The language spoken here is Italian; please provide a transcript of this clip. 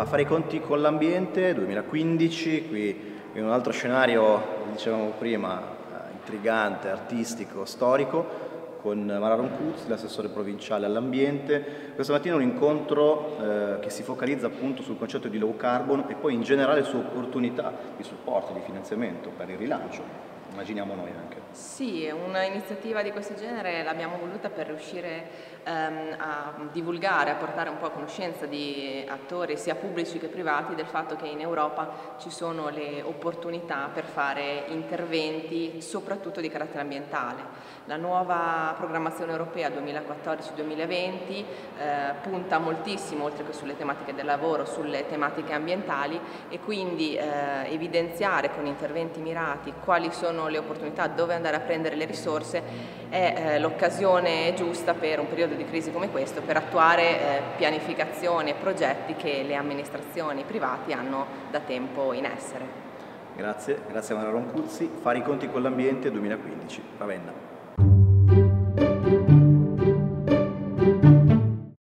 fare i conti con l'ambiente 2015, qui in un altro scenario, dicevamo prima, intrigante, artistico, storico, con Mara Ronchuzzi, l'assessore provinciale all'ambiente. Questa mattina un incontro che si focalizza appunto sul concetto di low carbon e poi in generale su opportunità di supporto, di finanziamento per il rilancio, immaginiamo noi anche. Sì, un'iniziativa di questo genere l'abbiamo voluta per riuscire a divulgare, a portare un po' a conoscenza di attori sia pubblici che privati del fatto che in Europa ci sono le opportunità per fare interventi soprattutto di carattere ambientale. La nuova programmazione europea 2014-2020 punta moltissimo, oltre che sulle tematiche del lavoro, sulle tematiche ambientali e quindi evidenziare con interventi mirati quali sono le opportunità, dove andare a prendere le risorse è l'occasione giusta per un periodo di crisi come questo per attuare pianificazioni e progetti che le amministrazioni private hanno da tempo in essere. Grazie a Mara Ronchuzzi. Fare i conti con l'ambiente 2015, Ravenna.